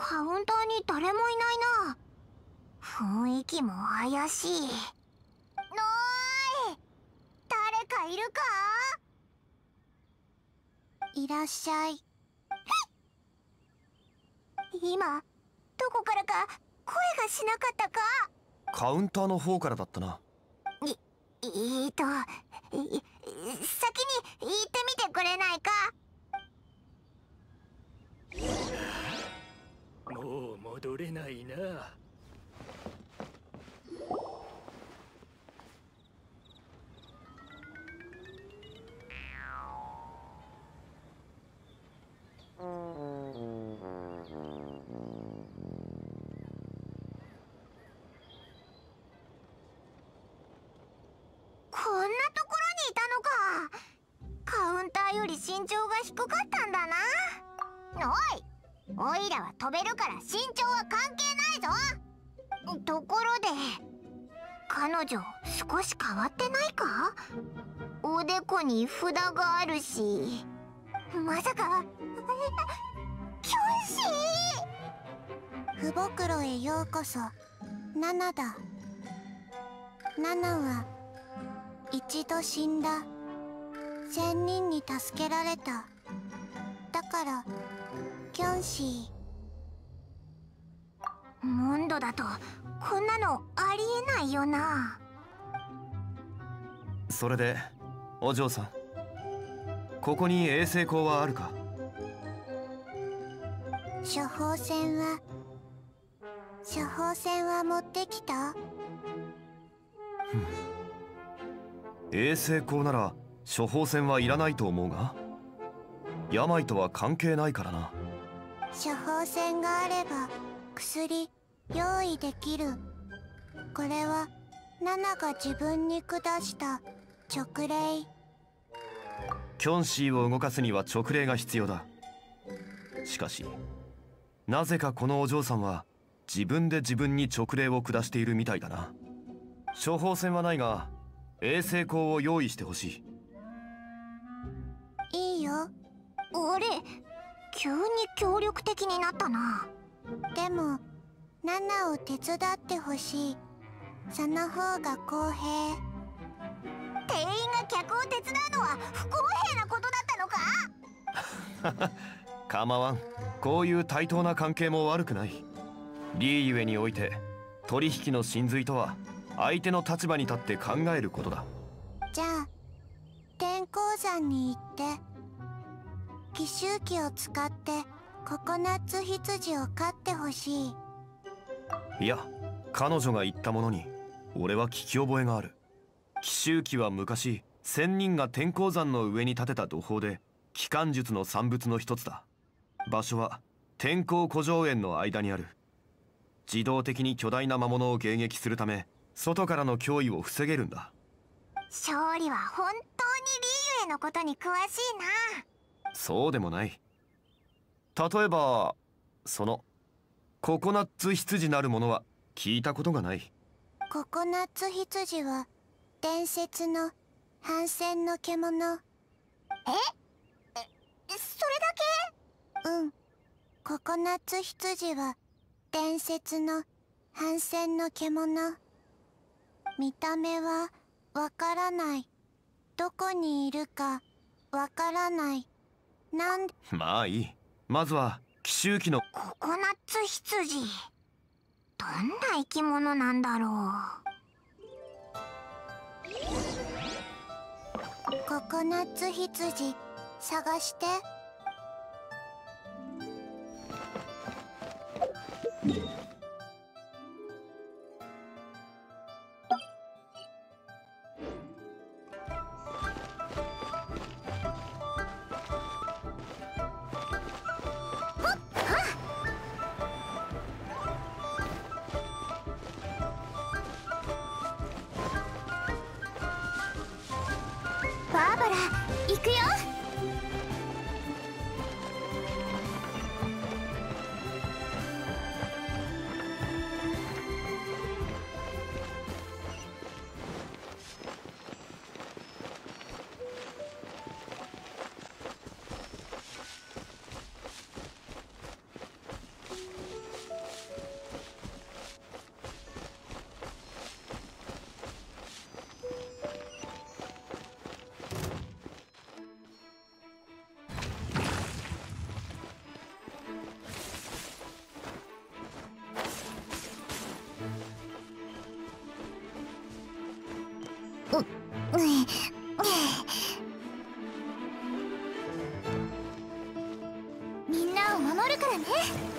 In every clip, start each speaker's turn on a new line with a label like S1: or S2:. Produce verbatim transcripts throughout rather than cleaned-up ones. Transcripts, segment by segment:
S1: カウンターに誰もいないな。雰囲気も怪しい。のーい、誰かいるか？いらっしゃい。今どこからか声がしなかったか？
S2: カウンターの方からだったな。
S1: い、えーと、い、先に言ってみてくれないか？
S3: もう戻れないな。
S1: こんなところにいたのか。カウンターより身長が低かったんだな。おい、おいらは飛べるから身長は関係ないぞ。ところで彼女少し変わってないか？おでこに札があるし、まさかキョンシー？
S4: ふ袋へようこそ。ナナだ。ナナは一度死んだ。仙人に助けられた。だからキョンシ
S1: ー。モンドだとこんなのありえないよな。
S2: それでお嬢さん、ここに衛星光はあるか？
S4: 処方箋は処方箋は持ってきた？
S2: 衛星光なら処方箋はいらないと思うが、病とは関係ないからな。
S4: 処方箋があれば薬用意できる。これはナナが自分に下した勅令。
S2: キョンシーを動かすには勅令が必要だ。しかしなぜかこのお嬢さんは自分で自分に勅令を下しているみたいだな。処方箋はないが衛星光を用意してほし
S4: い。いいよ。
S1: 俺急に協力的になったな。
S4: でもナナを手伝ってほしい。その方が公平。
S1: 店員が客を手伝うのは不公平なことだったのか？
S2: 構わん。こういう対等な関係も悪くない。リーゆえにおいて取引の真髄とは相手の立場に立って考えることだ。
S4: じゃあ天候山に行って奇襲機を使ってココナッツ羊を飼ってほしい。
S2: いや、彼女が言ったものに俺は聞き覚えがある。奇襲機は昔仙人が天候山の上に建てた土砲で機関術の産物の一つだ。場所は天候古城園の間にある。自動的に巨大な魔物を迎撃するため外からの脅威を防げるんだ。
S1: 勝利は本当にリーユへのことに詳しいな。
S2: そうでもない。例えばそのココナッツ羊なるものは聞いたことがない。
S4: ココナッツ羊は伝説の反戦の獣。
S1: え？え、それだ
S4: け？うん。ココナッツ羊は伝説の反戦の獣。見た目はわからない。どこにいるかわからない。なんで？
S2: まあいい。まずは奇襲機の
S1: ココナッツ羊。どんな生き物なんだろう。
S4: ココナッツ羊探して。
S1: バーバラ、行くよ。 るからね。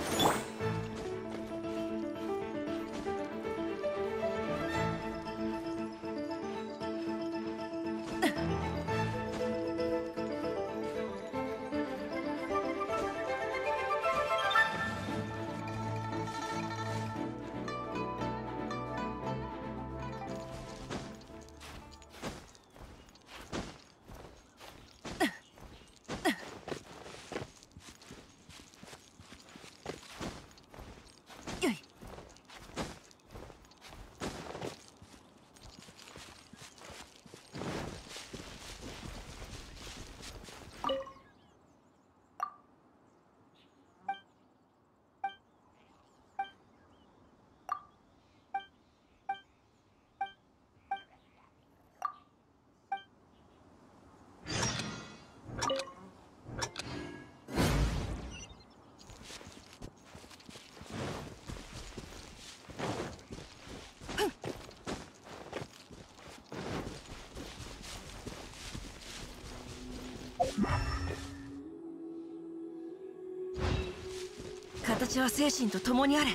S5: 形は精神と共にあれ。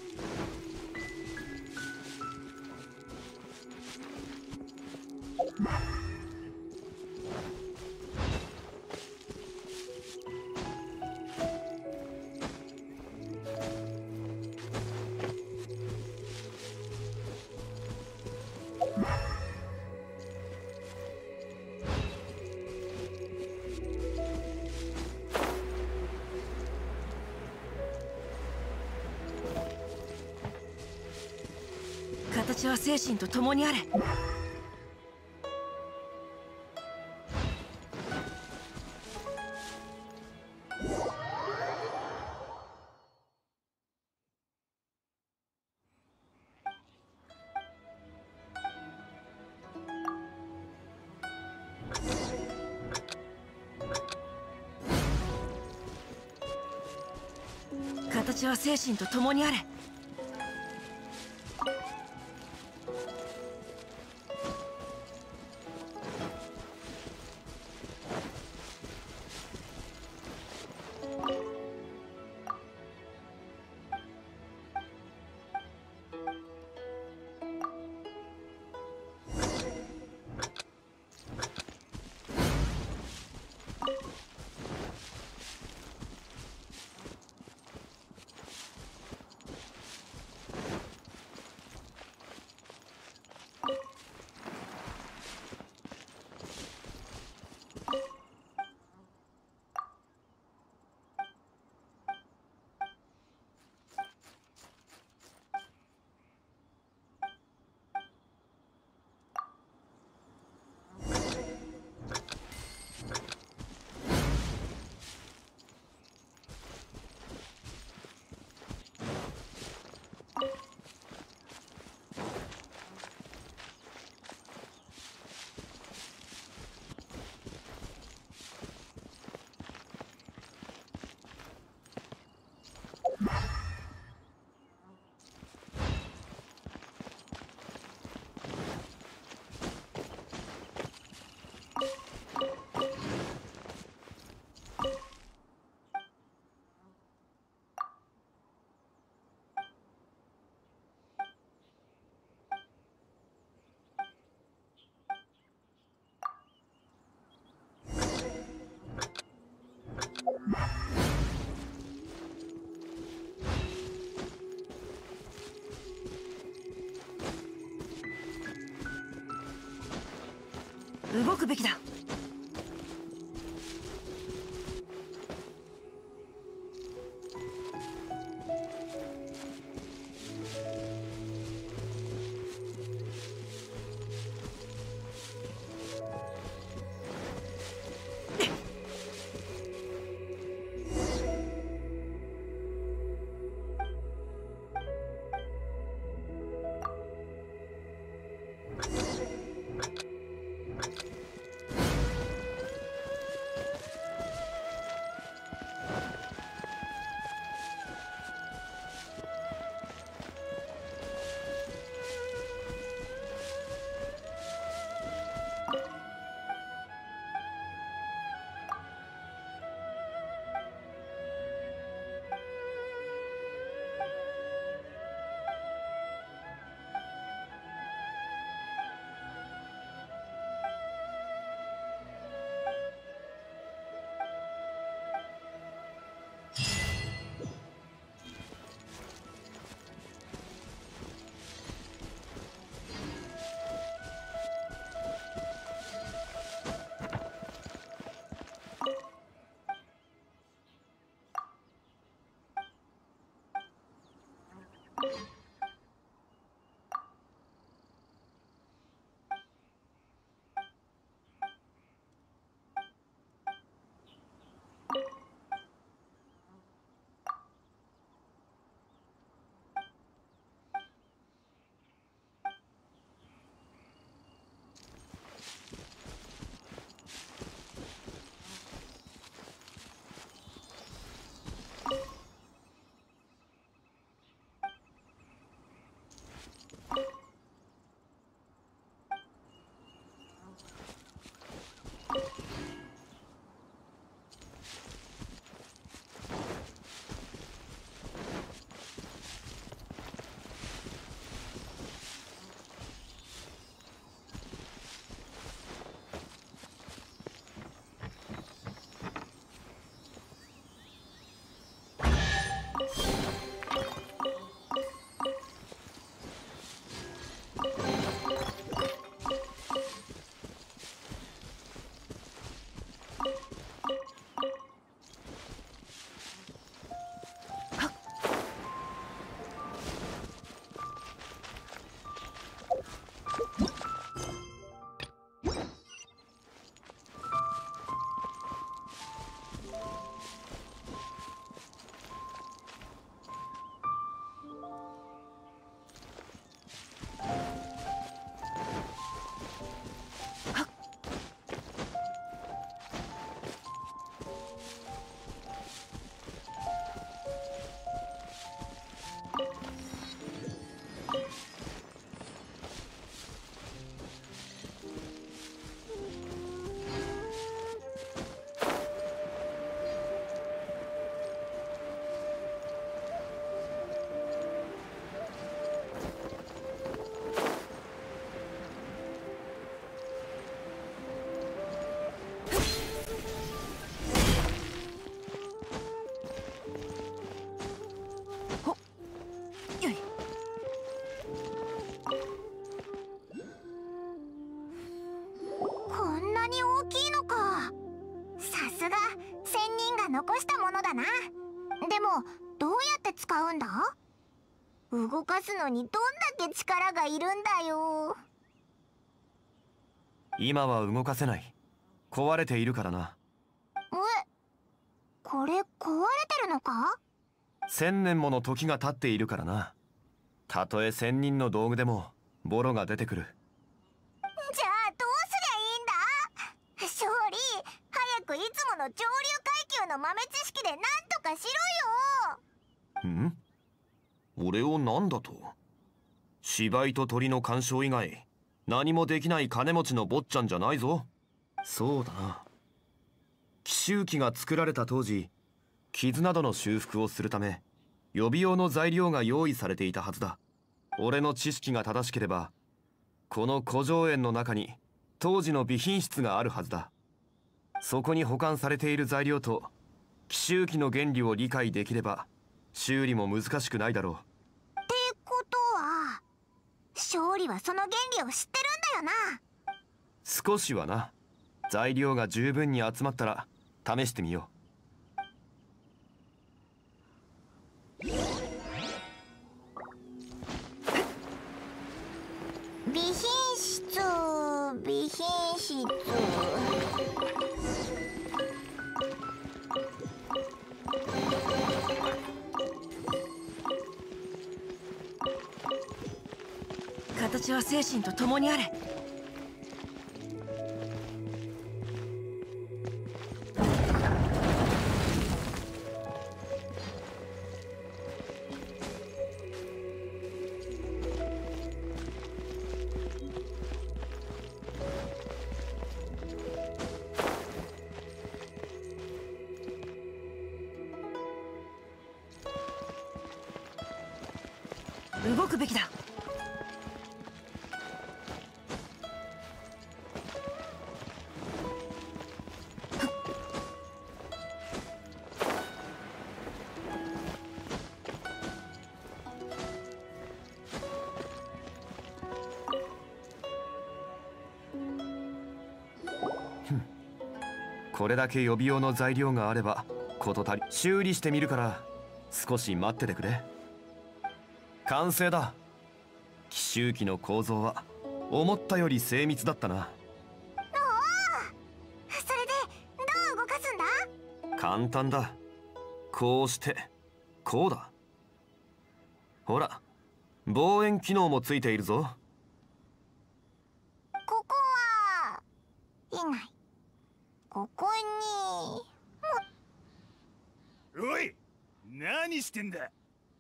S5: 形は精神と共にあれ。形は精神と共にあれ。動くべきだ。
S1: すが仙人が残したものだな。でもどうやって使うんだ？動かすのにどんだけ力がいるんだよ。
S2: 今は動かせない。壊れているからな。
S1: え、これ壊れてるのか？
S2: 千年もの時が経っているからな。たとえ千人の道具でもボロが出てくる。
S1: じゃあどうすりゃいいんだ？勝利、早くいつもの上流階級の豆知識でなんとかしろよ。
S2: ん？俺を何だと？芝居と鳥の鑑賞以外何もできない金持ちの坊ちゃんじゃないぞ。そうだな。奇襲機が作られた当時、傷などの修復をするため予備用の材料が用意されていたはずだ。俺の知識が正しければこの古城園の中に当時の備品室があるはずだ。そこに保管されている材料と奇襲機の原理を理解できれば修理も難しくないだろう。
S1: ってことは勝利はその原理を知ってるんだよな。
S2: 少しはな。材料が十分に集まったら試してみよう。
S1: 備品室、備品室。
S5: 形は精神と共にあれ。動くべきだ。
S2: これだけ予備用の材料があれば事足り。修理してみるから少し待っててくれ。完成だ。奇襲機の構造は思ったより精密だったな。
S1: おお、それでどう動かすんだ？
S2: 簡単だ。こうしてこうだ。ほら、望遠機能もついているぞ。
S1: ここはいない。ここに
S3: おい、何してんだ？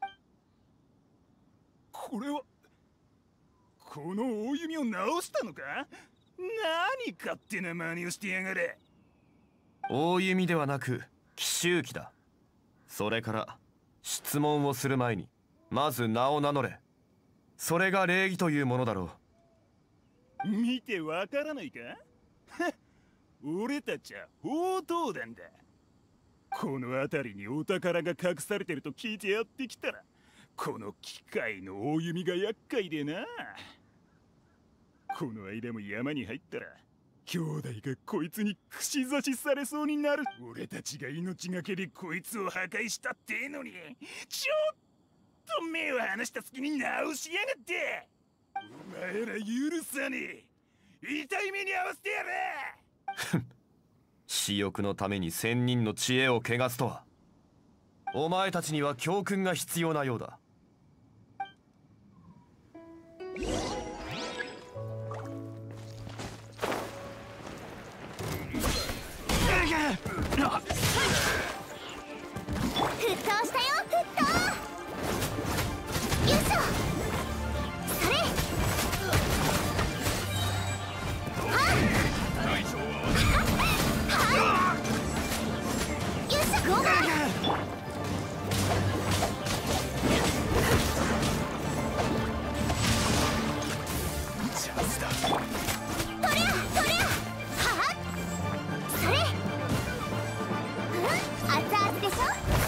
S3: これはこの大弓を直したのか？何勝手な真似をしてやがれ。
S2: 大弓ではなく奇襲機だ。それから質問をする前にまず名を名乗れ。それが礼儀というものだろ
S3: う。見てわからないか？俺たちは宝刀団だ。この辺りにお宝が隠されてると聞いてやってきたら、この機械の大弓が厄介でな。この間も山に入ったら兄弟がこいつに串刺しされそうになる。俺たちが命がけでこいつを破壊したってえのに、ちょっと目を離した隙に直しやがって。お前ら許さねえ。痛い目に遭わせてやれ。
S2: 私欲のために千人の知恵を汚すとは。お前たちには教訓が必要なようだ。
S1: 沸騰したよ、沸騰。よいしょ。それ。はっはっ。よいしょ、ゴー。
S3: チャンスだ。
S1: とりゃとりゃ。はっ。それ。うん、熱々でしょ。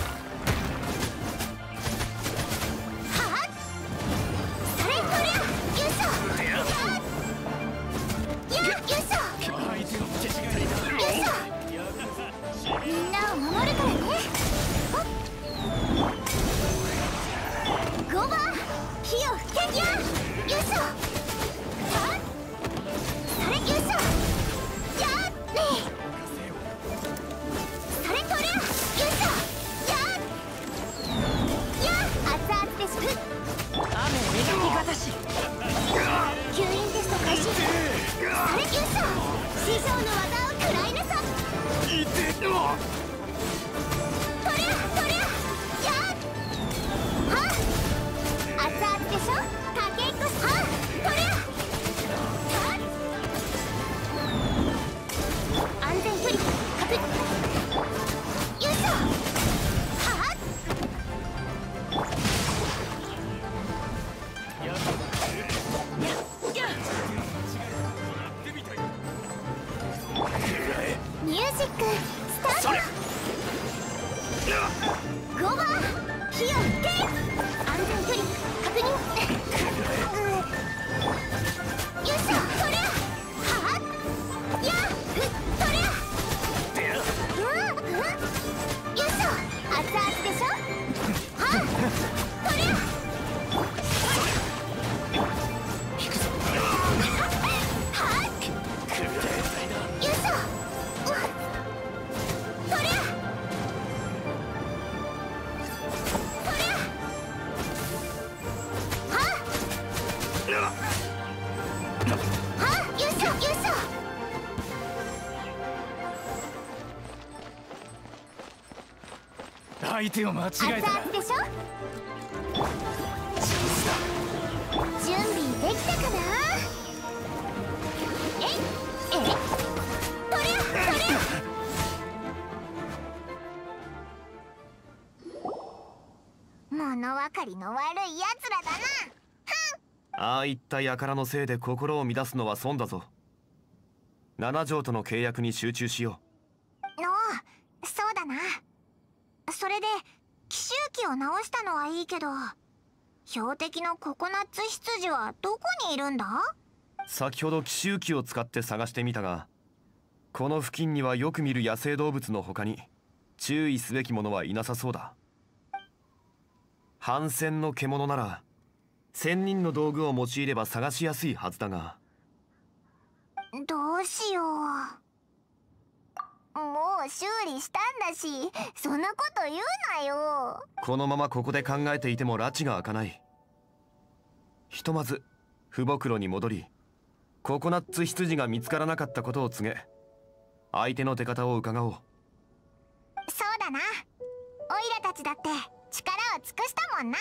S1: はっ。それとりゃ。よいしょ。はっ。よ、よいしょ。
S3: 相手の手違いだ。
S1: よいしょ。
S3: 相手を間違えたな。
S1: 熱々でしょ。準備できたかな。えいえい、とりゃとりゃ。物分かりの悪いやつらだな。
S2: ああいった輩のせいで心を乱すのは損だぞ。七条との契約に集中しよ
S1: おう、そうだな。それで奇襲機を直したのはいいけど、標的のココナッツ羊はどこにいるんだ？
S2: う。先ほど奇襲機を使って探してみたが、この付近にはよく見る野生動物の他に注意すべきものはいなさそうだ。反戦の獣なら千人の道具を用いれば探しやすいはずだが。
S1: どうしよう。もう修理したんだし、そんなこと言うなよ。
S2: このままここで考えていても拉致が開かない。ひとまず父母に戻り、ココナッツ羊が見つからなかったことを告げ、相手の出方を伺おう。
S1: そうだな。オイラたちだって力を尽くしたもんな。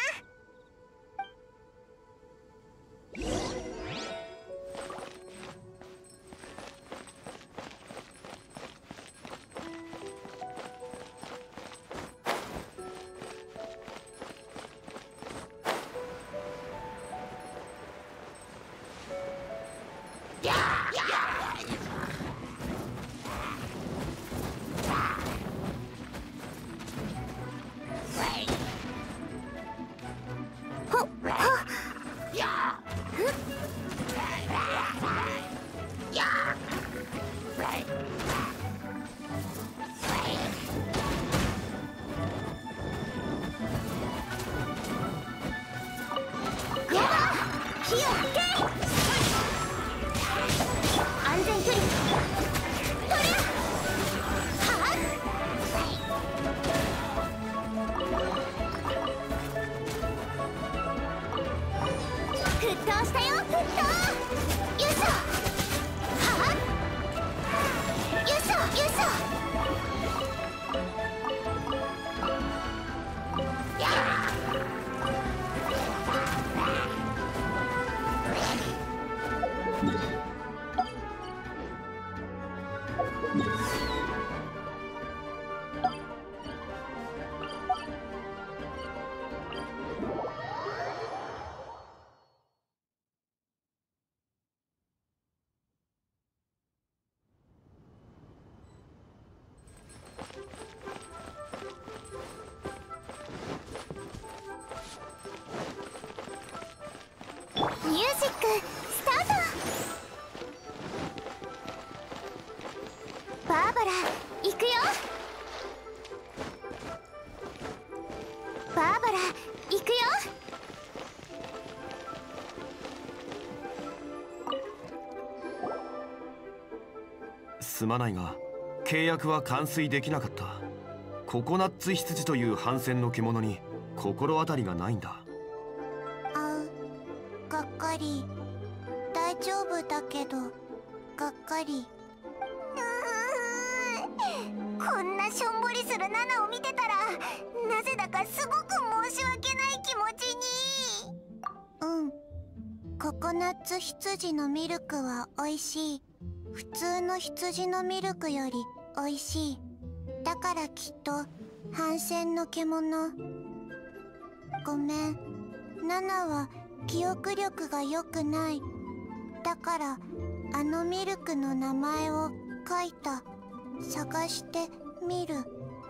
S1: ミュージックスタート。バーバラ行くよ。バーバラ行くよ。
S2: すまないが契約は完遂できなかった。ココナッツ羊という反戦の獣に心当たりがないんだ。
S4: がっかり。大丈夫だけどがっかり。
S1: うーん、こんなしょんぼりするナナを見てたらなぜだかすごく申し訳ない気持ちに。
S4: うん、ココナッツ羊のミルクはおいしい。普通の羊のミルクよりおいしい。だからきっと反戦の獣。ごめん、ナナは記憶力が良くない。だからあのミルクの名前を書いた。探してみる。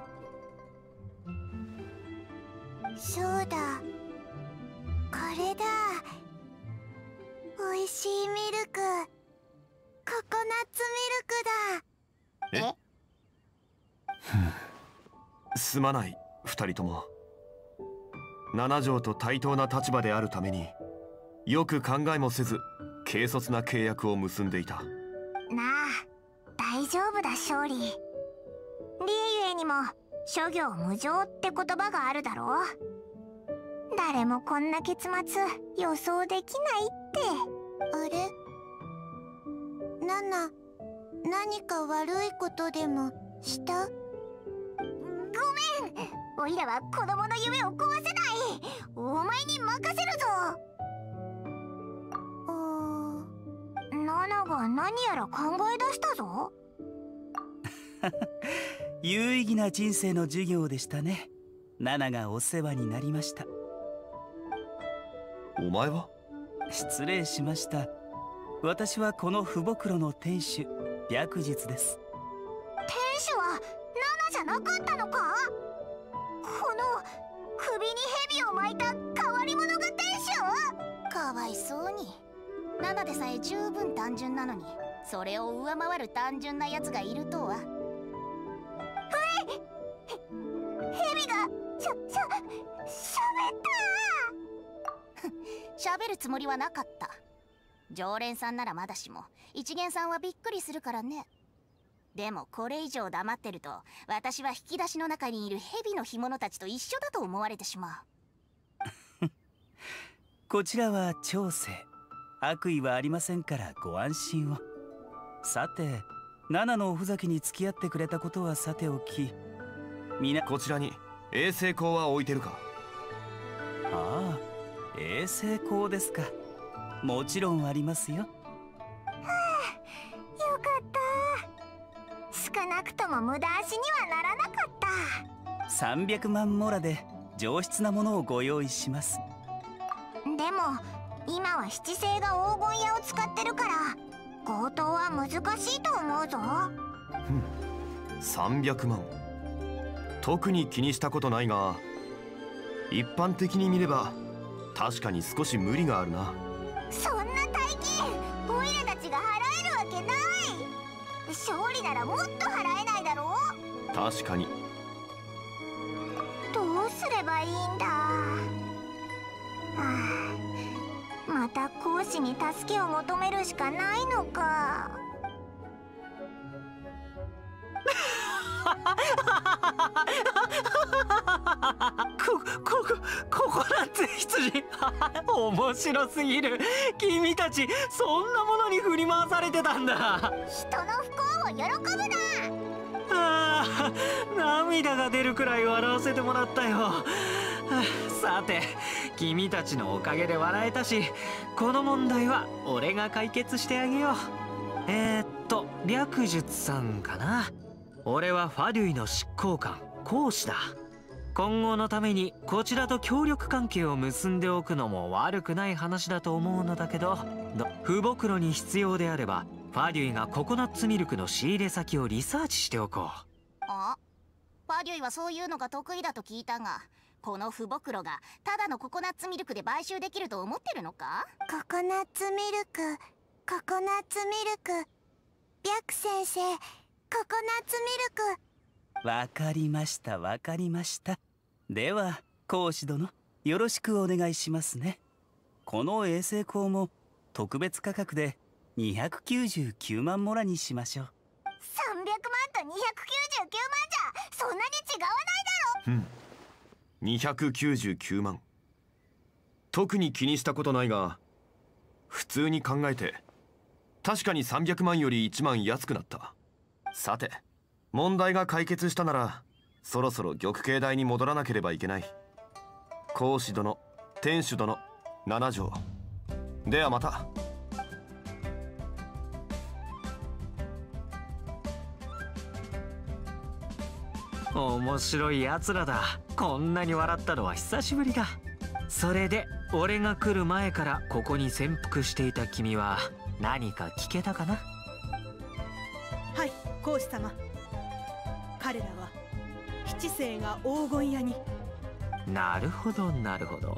S4: そうだ、これだ。おいしいミルク、ココナッツミルクだ。
S2: えすまない二人とも。 七条と対等な立場であるためによく考えもせず軽率な契約を結んでいた。
S1: なあ、大丈夫だ勝利。リエゆえにも諸行無常って言葉があるだろう。誰もこんな結末予想できないって。
S4: あれ、ナナ、何か悪いことでもした？
S1: ごめん、おいらは子供の夢を壊せない。お前に任せるぞ。ナナが何やら考え出したぞ。
S6: 有意義な人生の授業でしたね。ナナがお世話になりました。
S2: お前は？
S6: 失礼しました。私はこの不袋の店主、白術です。
S1: 店主はナナじゃなかったのか？この首に蛇を巻いた変わり者が店主？
S4: かわいそうに。ナナでさえ十分単純なのに、それを上回る単純なやつがいるとは。
S1: 蛇がしゃしゃしゃべった
S4: 喋るつもりはなかった。常連さんならまだしも一元さんはびっくりするからね。でもこれ以上黙ってると私は引き出しの中にいる蛇の干物たちと一緒だと思われてしまう。
S6: こちらは長生、悪意はありませんからご安心を。さて、ナナのおふざけに付き合ってくれたことはさておき、みな
S2: こちらに衛星光は置いてるか？
S6: ああ、衛星光ですか。もちろんありますよ。
S1: はあ、よかった。少なくとも無駄足にはならなかった。
S6: さんびゃくまんモラで上質なものをご用意します。
S1: でも今は七星が黄金屋を使ってるから強盗は難しいと思うぞ。
S2: さんびゃくまん、特に気にしたことないが、一般的に見れば確かに少し無理があるな。
S1: そんな大金オイラたちが払えるわけない。勝利ならもっと払えないだろう。
S2: 確かに。
S1: どうすればいいんだ。はあ、また講師に助けを求めるしかないのか。
S6: こ、こ、こ、ココナッツ羊面白すぎる。君たちそんなものに振り回されてたんだ。
S1: 人の不幸を喜ぶな。
S6: ああ、涙が出るくらい笑わせてもらったよ。さて、君たちのおかげで笑えたし、この問題は俺が解決してあげよう。えー、っと白術さんかな。俺はファデュイの執行官講師だ。今後のためにこちらと協力関係を結んでおくのも悪くない話だと思うのだけど、不袋に必要であればファデュイがココナッツミルクの仕入れ先をリサーチしておこう。
S4: あ、ファデュイはそういうのが得意だと聞いたが、この不袋がただのココナッツミルクで買収できると思ってるのか？
S1: ココナッツミルク、ココナッツミルク。白先生、ココナッツミルク。
S6: わかりましたわかりました。では講師殿、よろしくお願いしますね。この衛星光も特別価格でにひゃくきゅうじゅうきゅうまんモラにしましょう。
S1: さんびゃくまんとにひゃくきゅうじゅうきゅうまんじゃそんなに違わないだろ。
S2: うん、にひゃくきゅうじゅうきゅうまん。特に気にしたことないが、普通に考えて確かにさんびゃくまんよりいちまん安くなった。さて、問題が解決したならそろそろ玉形台に戻らなければいけない。講師殿、店主殿、七条、ではまた。
S6: 面白いやつらだ。こんなに笑ったのは久しぶりだ。それで俺が来る前からここに潜伏していた君は何か聞けたかな？
S7: はい、講師様。彼らは七星が黄金屋に。
S6: なるほどなるほど。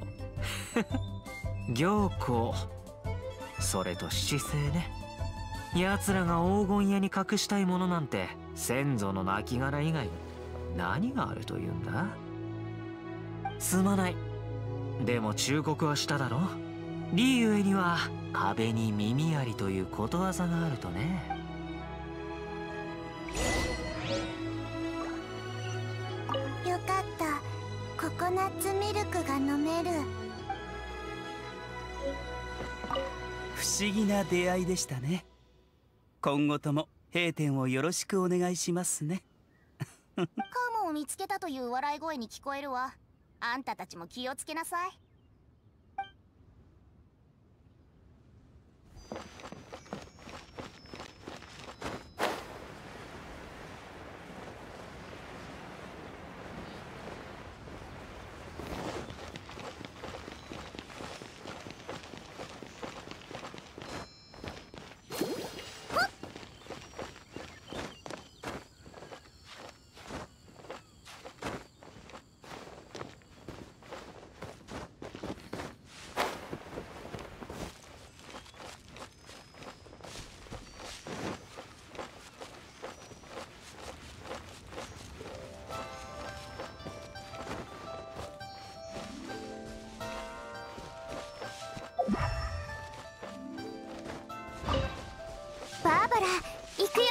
S6: 行幸、それと七星ね。奴らが黄金屋に隠したいものなんて先祖の亡骸以外に何があるというんだ？すまない。 でも忠告はしただろ。リーゆえには壁に耳ありということわざがあるとね。
S4: よかった。ココナッツミルクが飲める。
S8: 不思議な出会いでしたね。今後とも閉店をよろしくお願いしますね。
S1: カモを見つけたという笑い声に聞こえるわ。あんたたちも気をつけなさい。バーバラ、行くよ。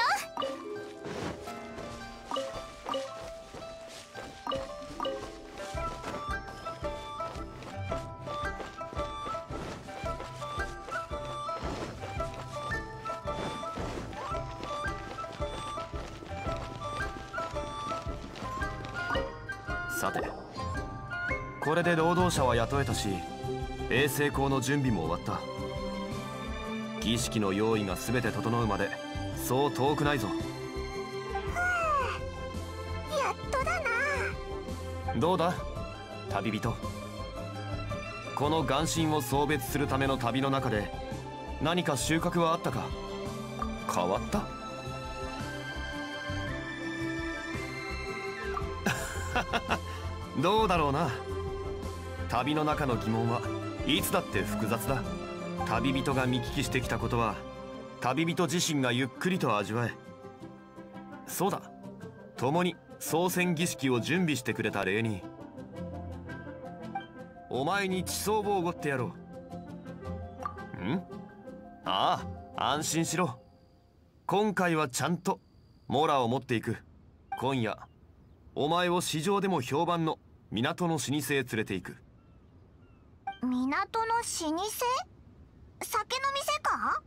S2: さて、これで労働者は雇えたし、衛生口の準備も終わった。儀式の用意が全て整うまでそう遠くないぞ。
S1: やっとだな。
S2: どうだ旅人。この眼神を送別するための旅の中で何か収穫はあったか。変わったどうだろうな。旅の中の疑問はいつだって複雑だ。旅人が見聞きしてきたことは旅人自身がゆっくりと味わえ。そうだ、共に操船儀式を準備してくれた礼にお前に地層をおごってやろう。ん？ああ、安心しろ。今回はちゃんとモラを持っていく。今夜お前を市場でも評判の港の老舗へ連れて行く。
S1: 港の老舗？酒の店か？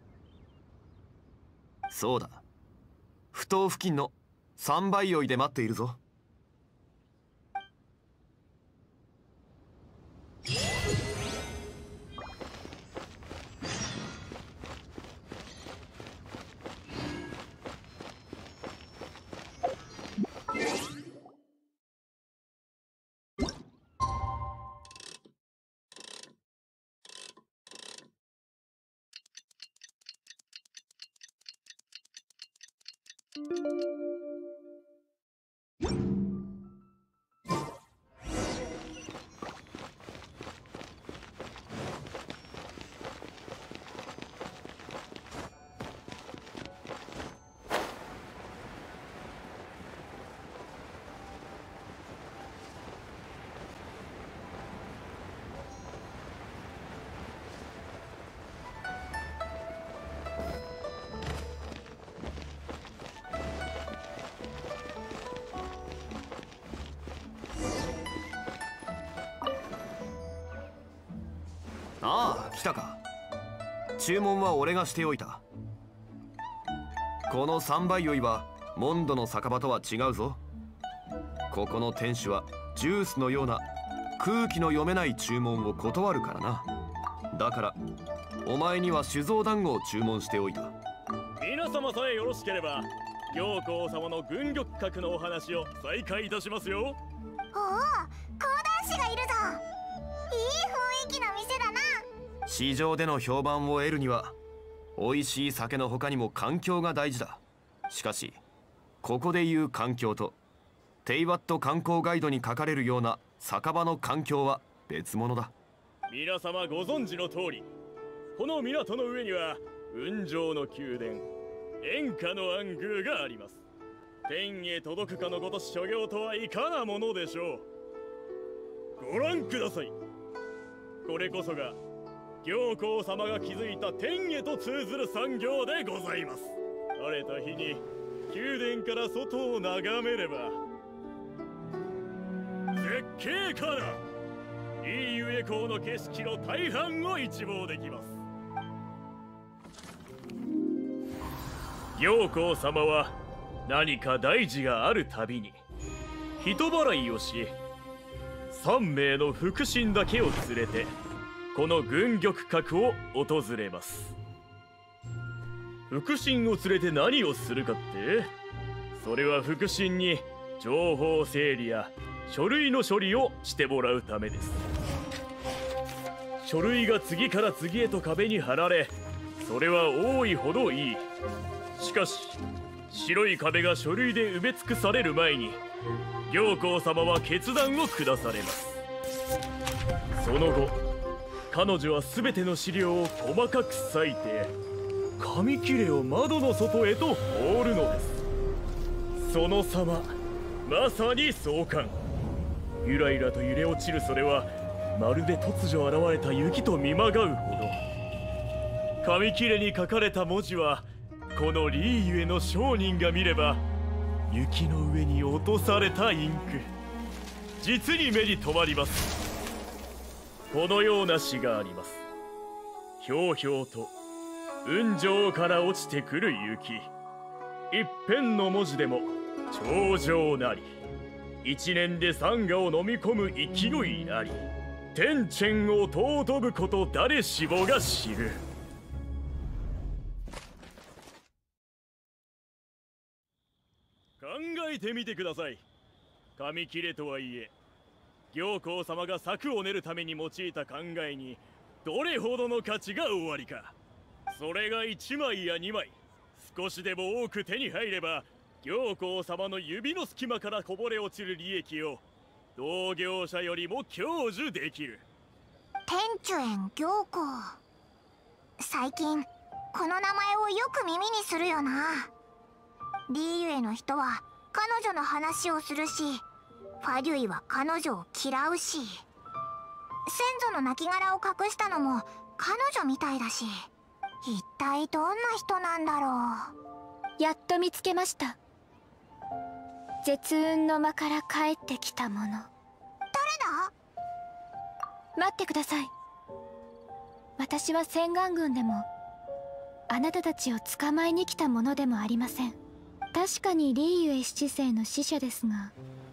S2: そうだ、埠頭付近の三倍酔いで待っているぞ。ああ、来たか。注文は俺がしておいた。この三倍酔いはモンドの酒場とは違うぞ。ここの店主はジュースのような空気の読めない注文を断るからな。だからお前には酒造団子を注文しておいた。
S9: 皆様さえよろしければ行幸様の軍玉閣のお話を再開いたしますよ。
S1: おお、講談師がいるぞ。いい雰囲気の店だな。
S2: 市場での評判を得るには美味しい酒の他にも環境が大事だ。しかしここでいう環境とテイワット観光ガイドに書かれるような酒場の環境は別物だ。
S9: 皆様ご存知の通り、この港の上には雲上の宮殿演歌の暗宮があります。天へ届くかのごとし所業とはいかなものでしょう。ご覧ください。 これこそが行幸様が築いた天へと通ずる産業でございます。晴れた日に宮殿から外を眺めれば絶景からリーユエ港の景色の大半を一望できます。行幸様は何か大事があるたびに人払いをし、さんめいの腹心だけを連れてこの軍玉閣を訪れます。腹心を連れて何をするかって、それは腹心に情報整理や書類の処理をしてもらうためです。書類が次から次へと壁に貼られ、それは多いほどいい。しかし白い壁が書類で埋め尽くされる前に行幸様は決断を下されます。その後彼女は全ての資料を細かく割いて紙切れを窓の外へと放るのです。その様、まさに壮観。ゆらゆらと揺れ落ちるそれはまるで突如現れた雪と見まがうほど。紙切れに書かれた文字はこのリーユエの商人が見れば雪の上に落とされたインク。実に目に留まります。このような詩があります。ひょうひょうと雲上から落ちてくる雪、一辺の文字でも頂上なり、一年で山河を飲み込む勢いなり、天塹を尊ぶこと誰しもが知る。考えてみてください。紙切れとはいえ行幸様が策を練るために用いた考えにどれほどの価値がおありか。それがいちまいやにまい少しでも多く手に入れば行幸様の指の隙間からこぼれ落ちる利益を同業者よりも享受できる。
S1: 天誅園行幸、最近この名前をよく耳にするよな。リーユエの人は彼女の話をするし、ファデュイは彼女を嫌うし、先祖の亡骸を隠したのも彼女みたいだし、一体どんな人なんだろ
S4: う。やっと見つけました。絶雲の間から帰ってきたもの。誰だ？待ってください。私は千眼軍でもあなたたちを捕まえに来たものでもありません。確かにリーユエ七世の使者ですが、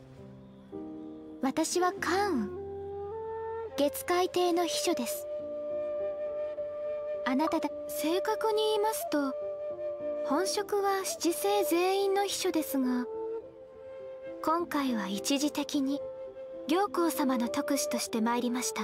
S4: 私は関羽、月海帝の秘書です。あなただ。正確に言いますと本職は七世全員の秘書ですが、今回は一時的に行幸様の特使として参りました。
S1: の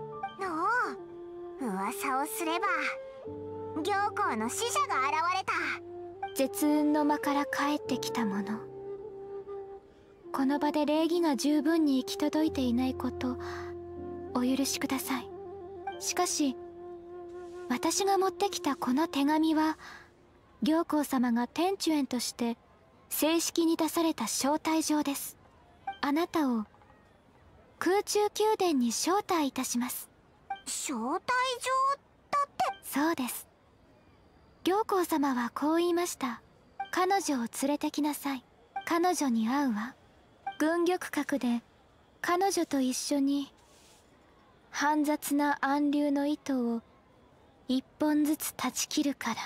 S1: う、噂をすれば行幸の使者が現れた。
S4: 絶雲の間から帰ってきたもの。この場で礼儀が十分に行き届いていないことお許しください。しかし私が持ってきたこの手紙は行幸様が天誅園として正式に出された招待状です。あなたを空中宮殿に招待いたします。
S1: 招待状だって。
S4: そうです。行幸様はこう言いました。彼女を連れてきなさい。彼女に会うわ。軍玉閣で彼女と一緒に煩雑な暗流の糸を一本ずつ断ち切るから。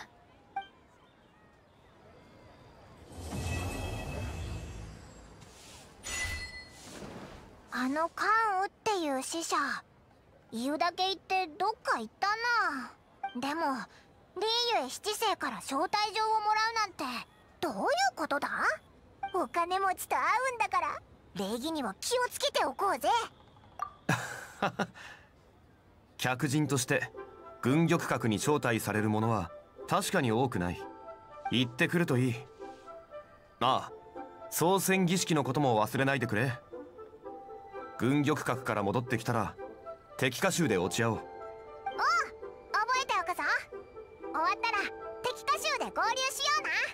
S1: あの関羽っていう使者、言うだけ言ってどっか行ったな。でもリーユエ七世から招待状をもらうなんてどういうことだ？お金持ちと会うんだから礼儀には気をつけておこうぜ。
S2: 客人として軍玉閣に招待される者は確かに多くない。行ってくるといい。ああ、操船儀式のことも忘れないでくれ。軍玉閣から戻ってきたら敵歌集で落ち合おう。
S1: おう、覚えておくぞ。終わったら敵歌集で合流しような。